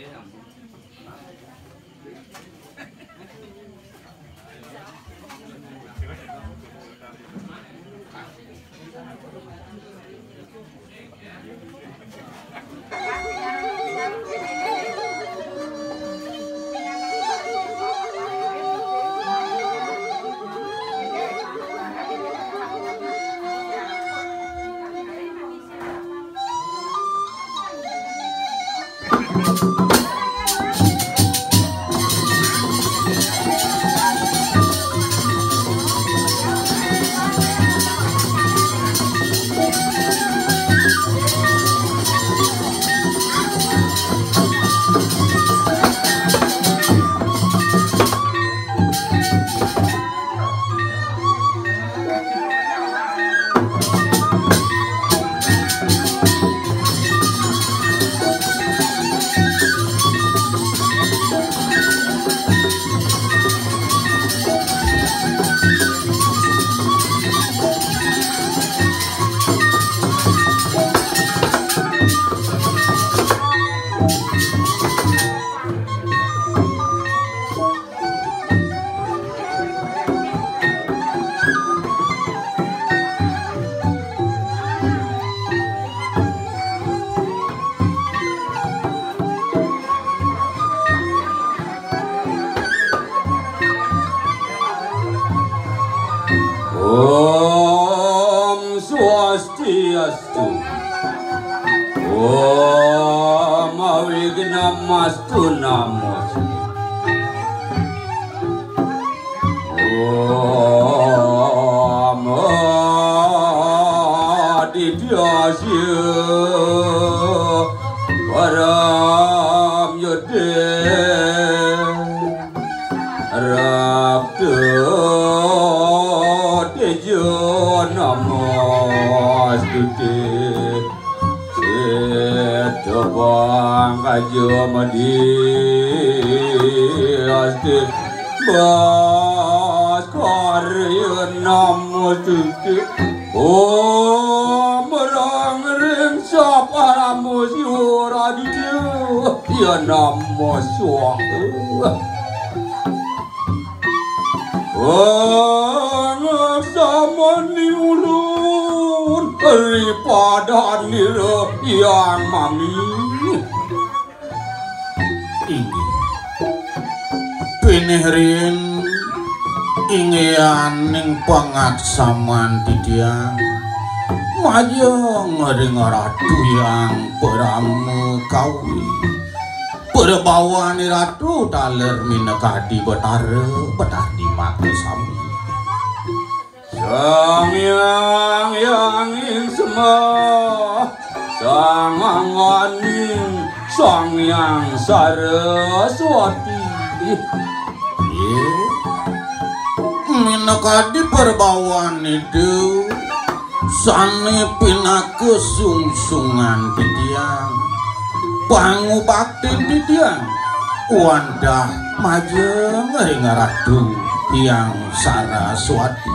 Swastiastu. Om Avignamastu Namaste. Om Adityasya Param Yudhe Rabdo Tejo Namaste. Setobang Ajo Madiaste Baskarya Namaste. Om Rang Ring Saparamu Siuraditya Ya Namo Swaha. Anak samani ulun daripada nira yang mami. Ini pinihrin ingin ning pangaksaman didiang maju ngering ratu yang peramu kawi. Berbawani ratu taler minakadi betara betari mati sami. Sang yang semua sang anganing sang yang saraswati. Minakadi berbawani itu sani pinaku sungsungan didiang. Bangu bakti didiang Wanda majeng ring ratu yang saraswati.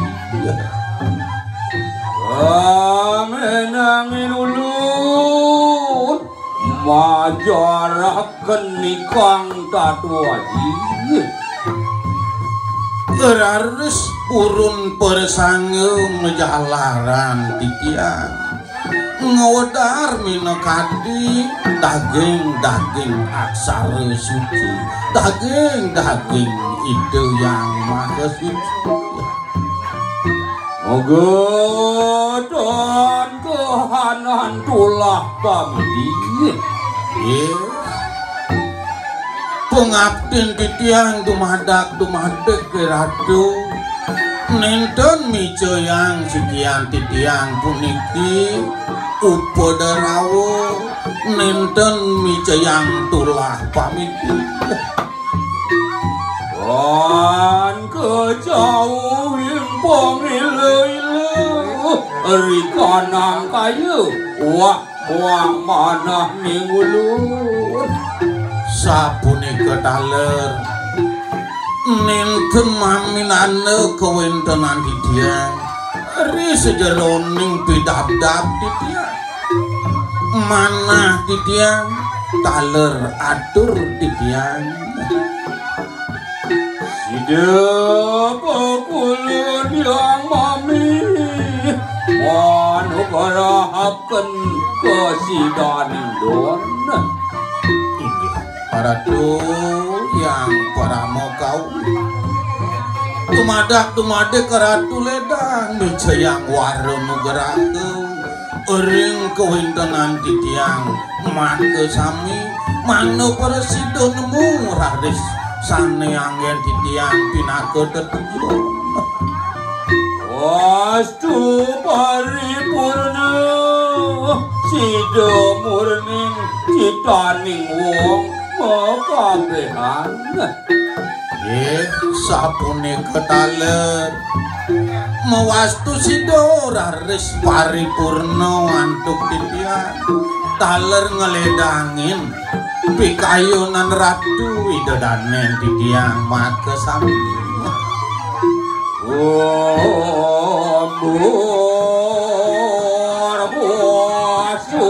Menangin ulun majaraken nikang tatuaji. Raris purun persange menjalaran didiang. Ngawedar minakadi daging aksara suci, daging ide yang maha suci. Moga dan kehanan tulah kami. Pengabdin titiang dumadek ke ratu. Nenten mico yang sekian titiang puniki upodarawo nenten mico yang tulah pamiti. Dan kejauhin pangile-ile rikanang kayu wak mana mingulun sapunika taler nenten maminane kewintenan didiang ri sejeroning bidab-dab didiang manah didiang taler atur titiang Sidep kulun yang mami Manu karahaken kesidaning don inggih Ratu yang paramo kau tumadak Ratu ledang micayang warung gerake ering kewintenan titiang mangke sami mangno presida nemu raris sane anggen titiang pinake tetujuan Wastu paripurna Sida murning citaning wong makabehan sapune ketaler mewastu sida raris paripurna antuk titiang taler ngeledangin pikayunan ratu widadanen titiang make sami wastu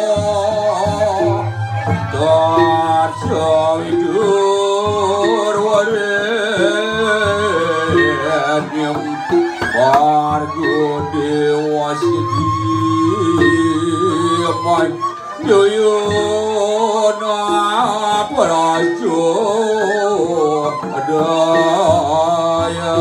warenyam warga dewa sediman Yoyona prajo daya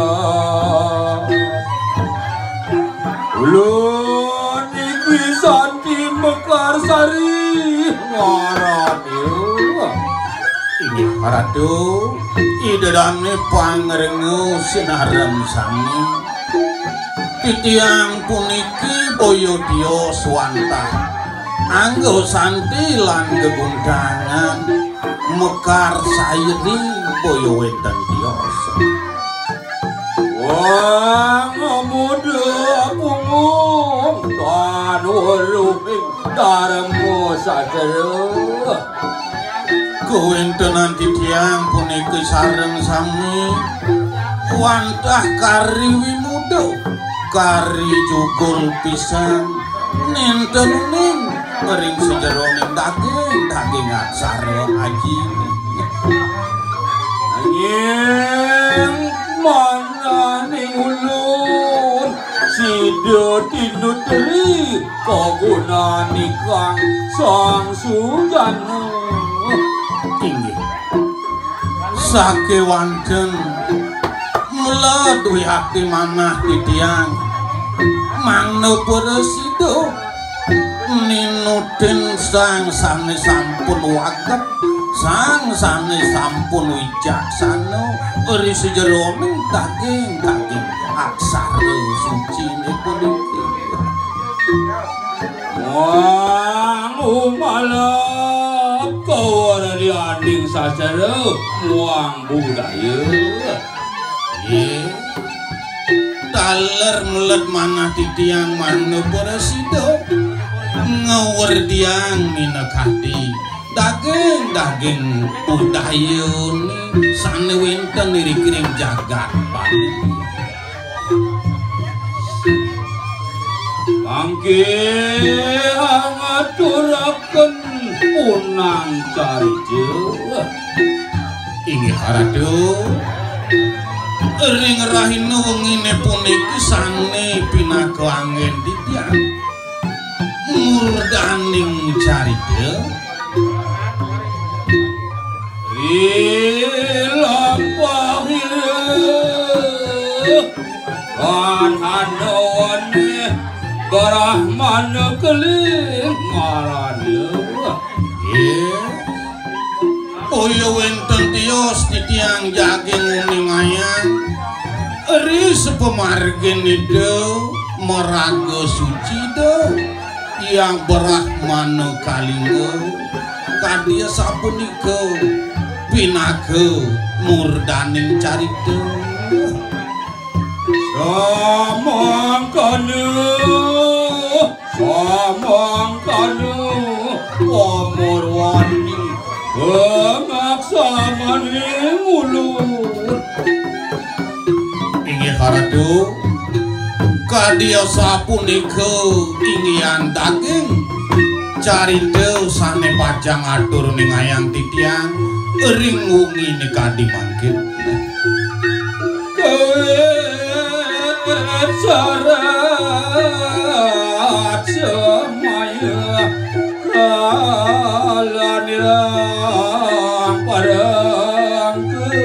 ulun iki santi Mekarsari ngarane inggih Ratu idedane pangrengu sinarem sami titiang puniki boyodya swanta anggo santi lan gegundangan mekar sairi boyo wedan tiasa wang muda punggung tan uluming darmo sadera kewintenan titiang puniki sareng sami wantah kari wimuda kari jukul pisan nintening ring sejeroning daging aksara aji angin mana ning ulun sida tinutri kagunani kang sang sujana inggih sakewanten mula duwe hati manah titiang mangno presida ninutin sang sane sampun waget sang sane sampun wijaksana eri sejeroning daging aksara suci puniki wang umalap kawardianing sastra muang budaya taler melet manah titiang mangno presida ngewerdiang minekati daging budayun sane wenten iri-iring jagat mangke ngaturaken punang carije inggih Ratu ring rahina wengine puniki sane pinaka anggen titiang murdaning carita ilampahire kan handawane barahman keling marane Oyo wenten tios titiang jaging unimayang eri sepemargen itu meraga suci do yang berahmanu kalingo kadia sapunika pinaga murdaning carita samangkanu pamurwani pemaksamane mulur inggih Ratu kadia sapunika inggian daging carita sane pajang atur ning ayang titiang ring wengi nekadi mangkit sarat semaya kalanirang parangku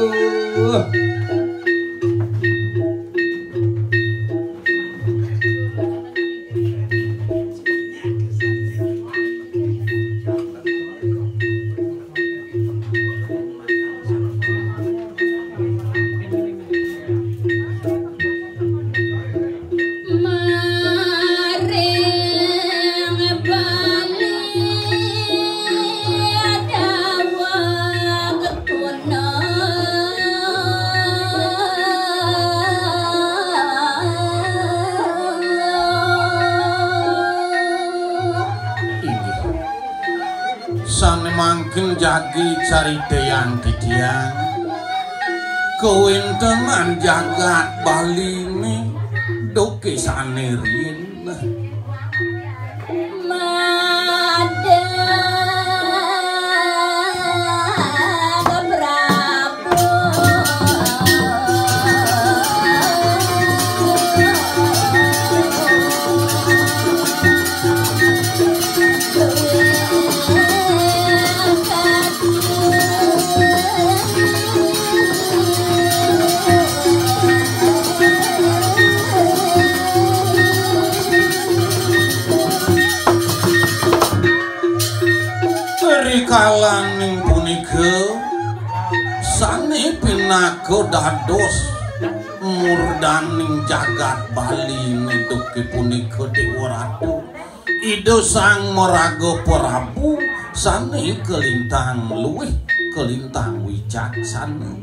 mangkin jagi cariteyan titian kewintenan jagat Bali ni doke sane rien kalaning punika sane pinaka dados murdaning jagat Bali neduke punika Dewa Ratu Ida Sang Maraga Prabu sane kelintang luwih kelintang wicaksana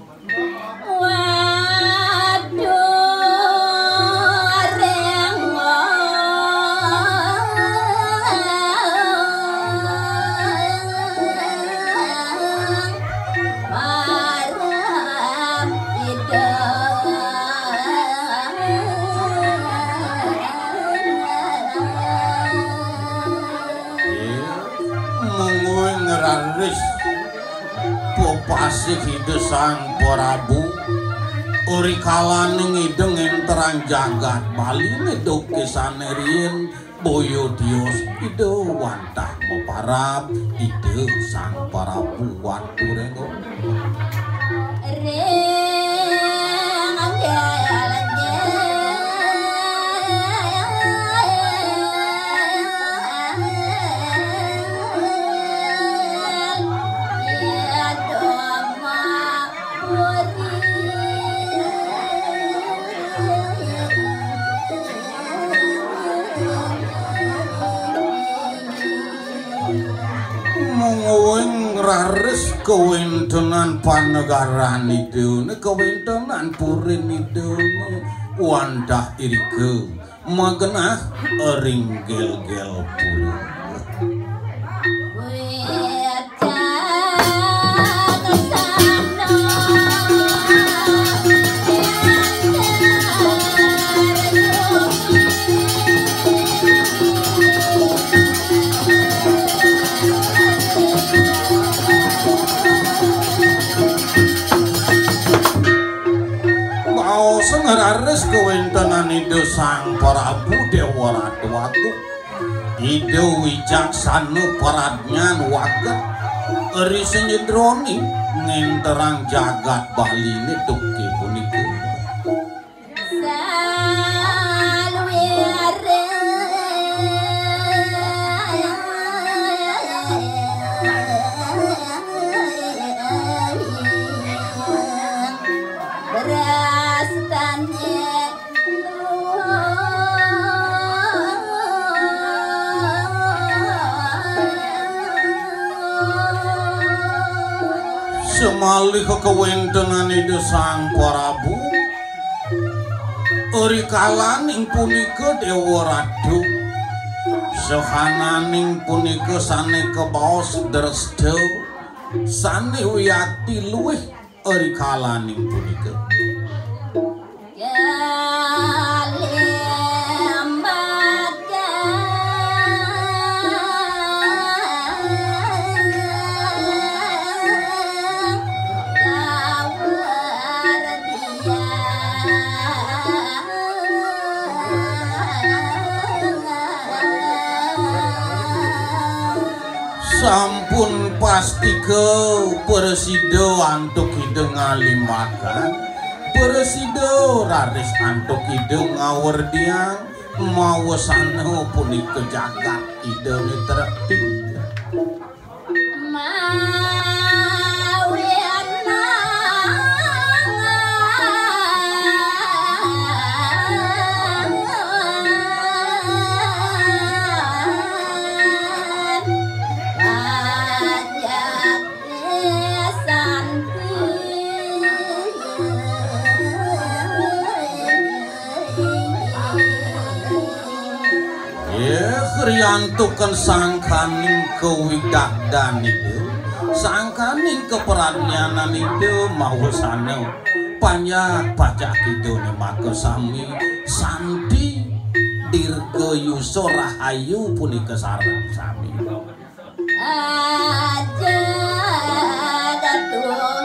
Popasih Ida Sang Prabu uri kalaning ideng enterang jagat Bali nedoke sane rien boyo dios Ida wantah meparap Ida Sang Prabu waturengo rares kewintenan panegaran itu kewintenan purin itu wandah irike magenah ringgel-gel purin rares kewintenan Ida Sang Prabu Dewa Ratu Agung Ida wicaksana paradnyan waget eri senyedroni ngenterang jagat Bali neduke punika semalih kewintenan Ida Sang Prabu uri kalaning punika Dewa Ratu sahananing punika sane kebaos dresta sane wiyati luwih uri kalaning punika Nika Persido antuk hidung ngalimakan, Persido raris antuk hidung ngawerdiang, mawasana punika jagat hidung terti. Riantukan sangkaning kewidakdan itu, sangkaning keperanyanan itu mawasana panjak pajak itu nih maka sami santi dirgayuso rahayu punika sareng sami aja datuh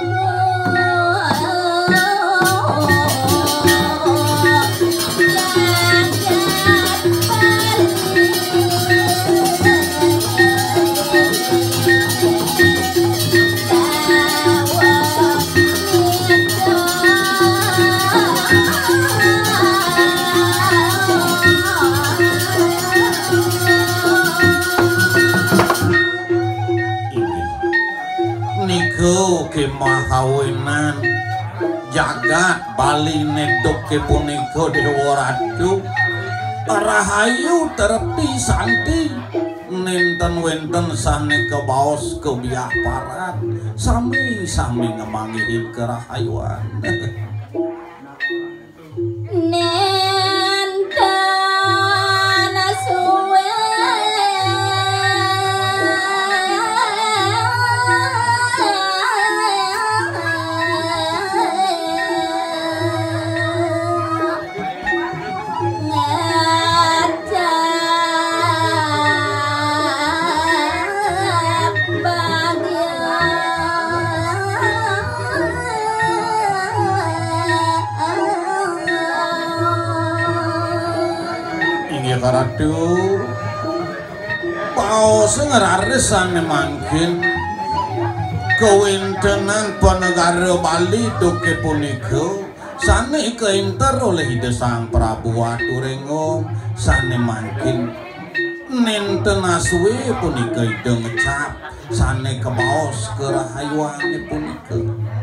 kemahawinan jagat Bali nedok ke punika dewa ratu rahayu terpi santi nenten wenten sane kebaos kebiah parat sami ngemangihin kerahayuan Ratu paos ngeraresan mangkin kewintenan penegara Bali duke punika sane keinter oleh Sang Prabu Waturengo sane mangkin nenten aswe punika ide ngecap sane kebaos kerahayuane punika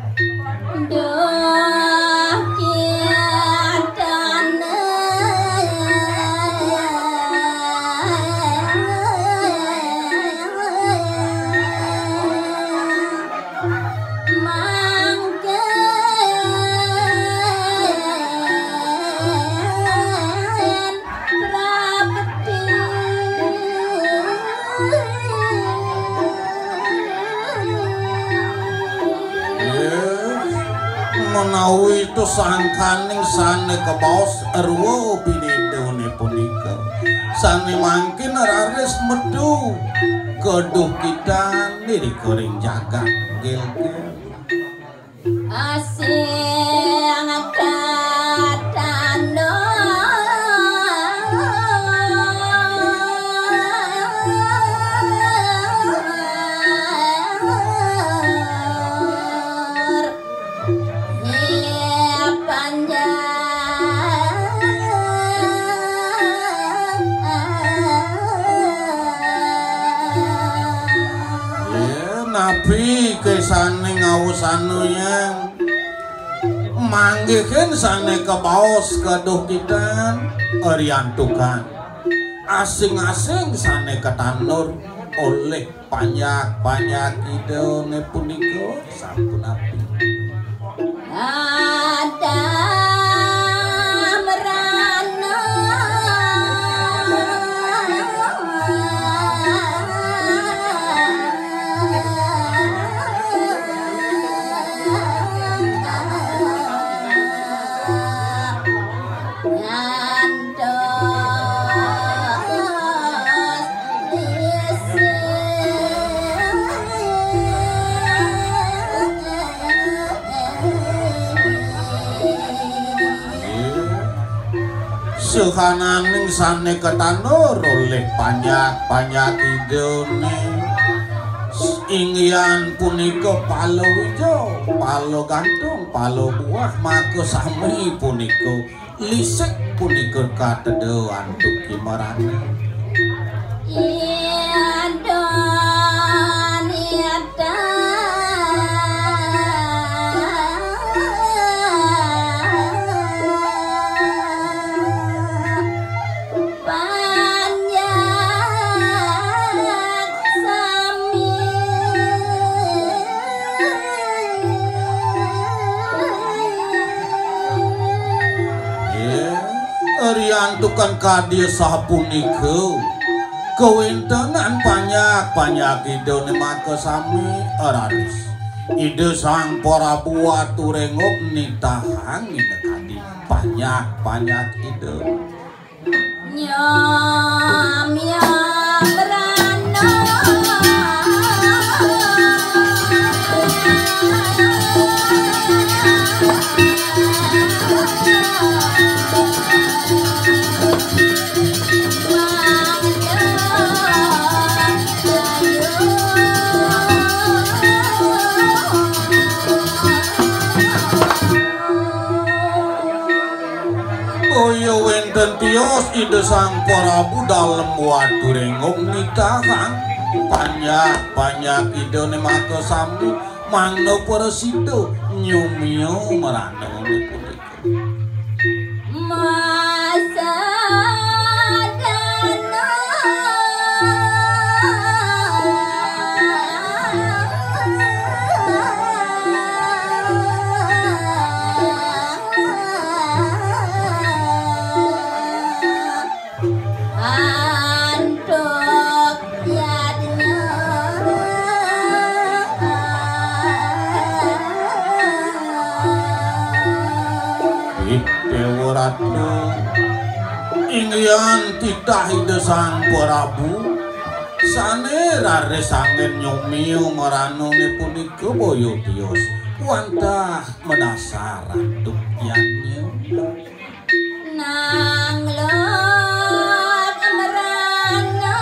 menawi itu sangkaning sane kebaos erwo pinidone punika sane mangkin raris medu keduh kita diri kering jagat gil-gil asing katano nabi kesane ngawusanunya manggihin sane kebaos keduh kita ariantukan asing-asing sane ketanur oleh panyak idone punika sampun api ada sehananing sane ketanur oleh panyak idone inggian punika palawija, palo gantung, palo buah maka sami punika lisik punika katedha antuk Marana. Riantukan kadya sapunika kawintenan panyak idone maka sami araris ide sang Prabu aturengop nitahang ide kadi panyak ide nyam rano wenten tios ide sang Prabu dalem waturengop nitahang panyak idone maka sami mangno presida nyumio marana punika masa inggian titah ide sang Prabu sane rares angin nyumio maranone punika boyo tios wantah menasar rantuk yannya nang lot merana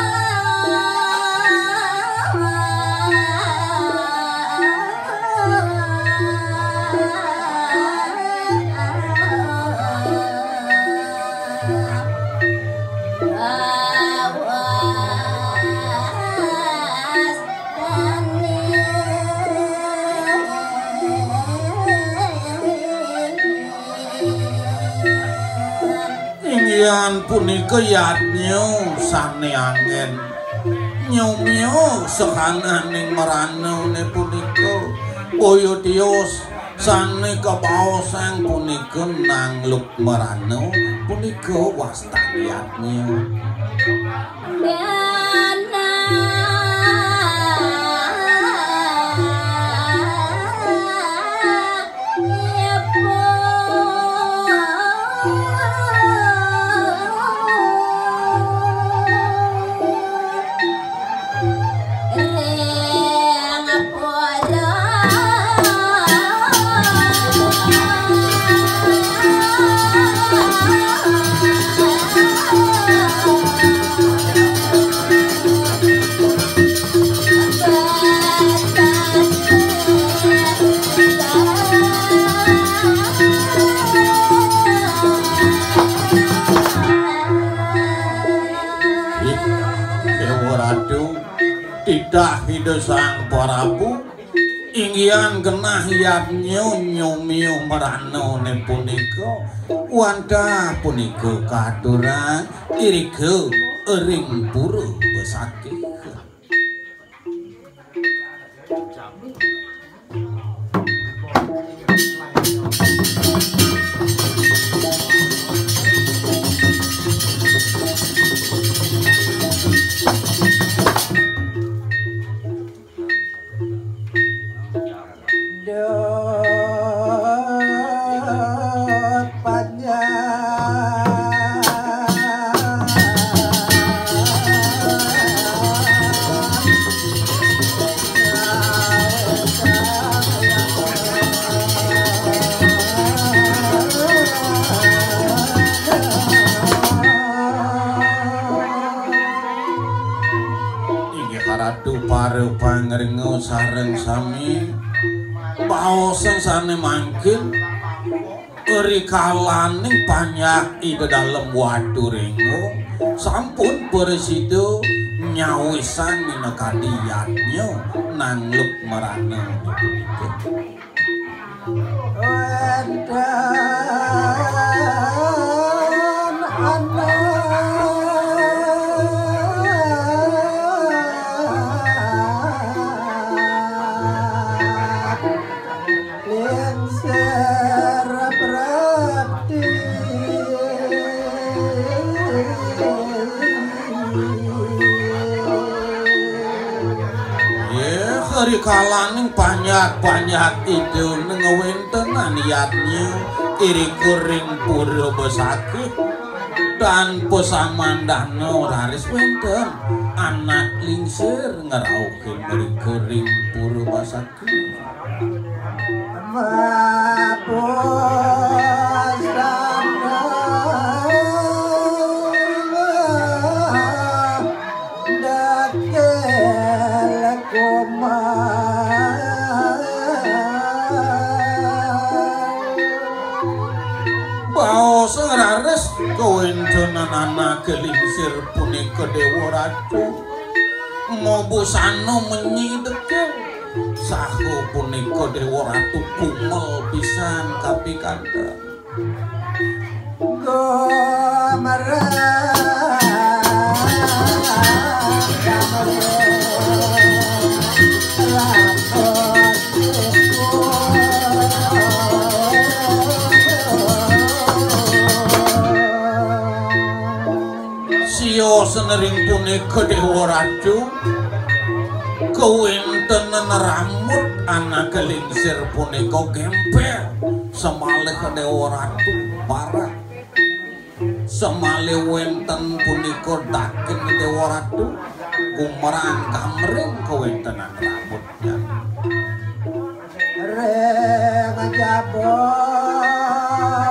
inggian punika yatnya sane angin nyumio sekananing maranone punika boyo tios sane kabaosang punika nangluk marano punika wastaniatnya titah ide sang Prabu inggian genah yatnya nyumio maranone punika wantah punika katuran irike ering pura besakih ngeringo sareng sami baosan sane mangkin rikalaning panyak ide dalem watu ringo sampun beresido nyawisan minakadiyatnya nangluk merana kalaning banyak itu ngewenten niatnya iri kuring pura besakit dan pesamandana raris wenten anak lingsir ngerauhin iri kuring pura besakit rares kawentenan anak kelingsir punika dewa ratu ngobusano menyidekel saho punika dewa ratu kumel pisan kapikanda senering punika dewa ratu kawintenan rambut anak kelingsir punika gempel semalih dewa ratu parah semalih wenten punika dakin dewa ratu kumerang kamring kawintenan rambutnya reng jabab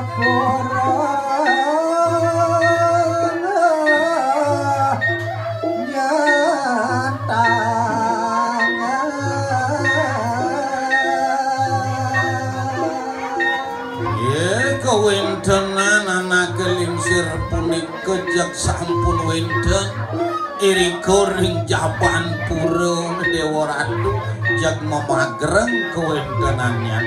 kawentenan anak kelingsir punika jak sampun wenten iri koring jaban pura dewa ratu jak memagreng kawentenannya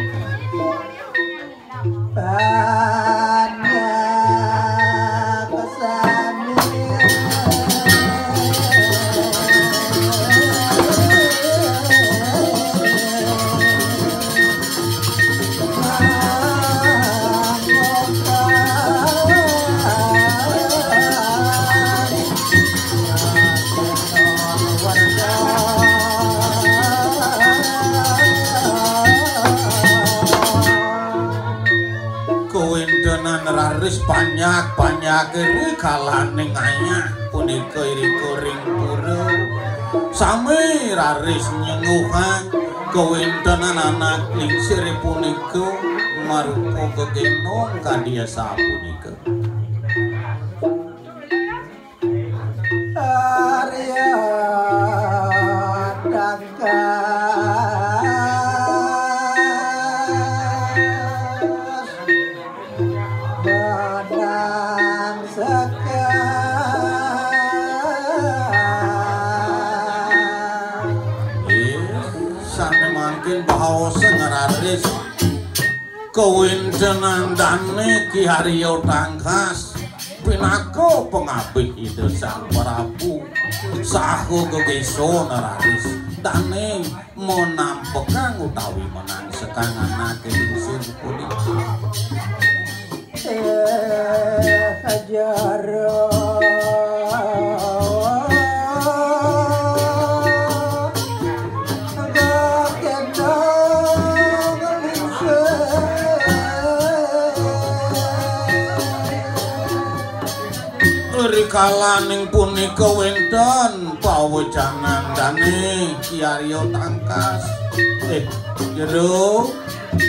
raris banyak iri kalaning ayah punika iri kuring pura sami raris nyenguhan kawintenan anak lingsir punika marupa gegenong kadia sapunika Arya Dangka kawintenan dane Ki Haryo Tangkas pinaka pengabih ide Sang Prabu saho gegeso nararis dane menampekang utawi menang sekang anak lingsir punika hajaro kalaning punika wenten pawejangan dane Ki Haryo Tangkas jero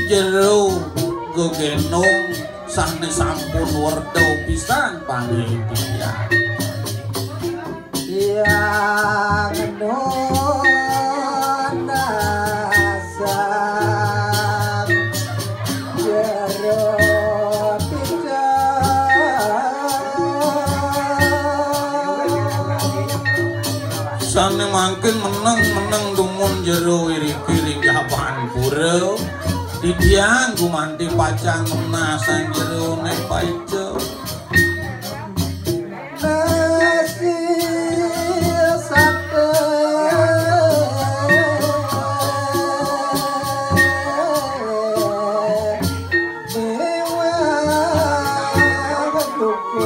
gegenong sane sampun werda pisan pangitya yang non jero iri-iri jaban pura didiang gumanti pacang menasan jero nek paijo nasi sate dewa duko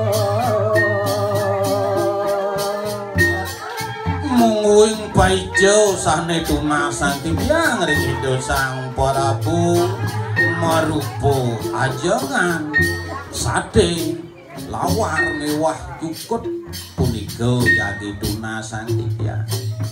mungguing paijo sane tunasan tibiang rido sang Prabu marupo ajangan sate lawar mewah cukut punika jadi tunasan tibiang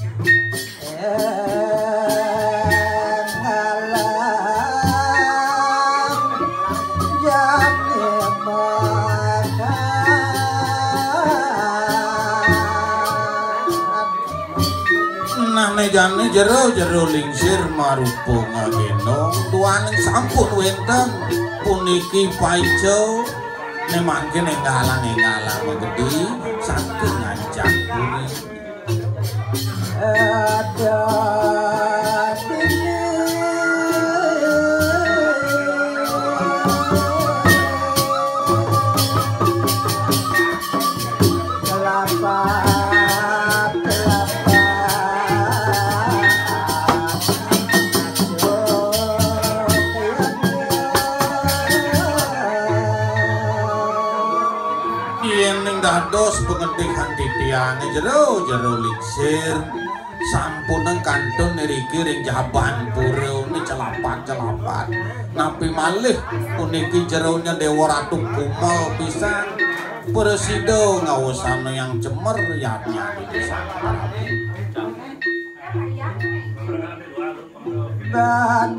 jane jero lingsir marupo ngagendong tuaning sampun wenten puniki paijo nemangke nenggalang menggedi saking ngancak puni ada dados pengetihan titiang jero lingsir sampun nang kantun niriki ring jaban pura ni celapat napi malih puniki jeronya Dewa Ratu Kumal pisan Presido ngawusana yang cemer yatnya di sang Prabu dan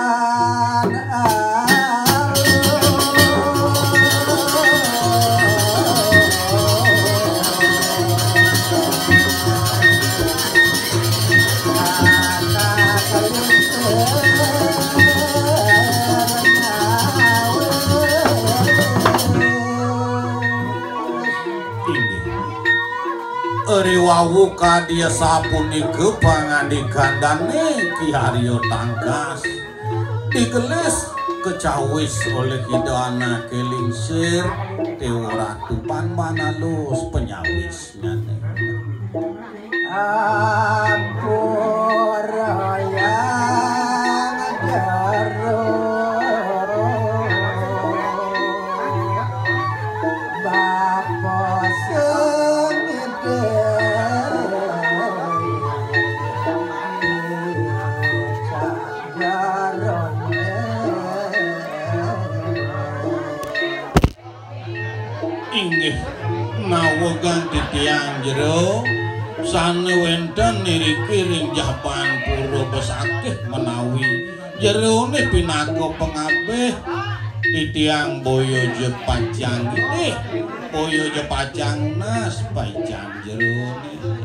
Riwawu kadia sapunika pangandikandane Ki Haryo Tangkas digelis kecawis oleh Hidana Kelingsir Dewa Ratu Panmanalus penyawisnya Ampurayang jaro Bapa inggih nawegan titiang jero sane wenten niriki ring jaban pura besakeh menawi jerone pinaka pengabeh titiang boyo jepacang ini boyo jepacang nas pacang jerone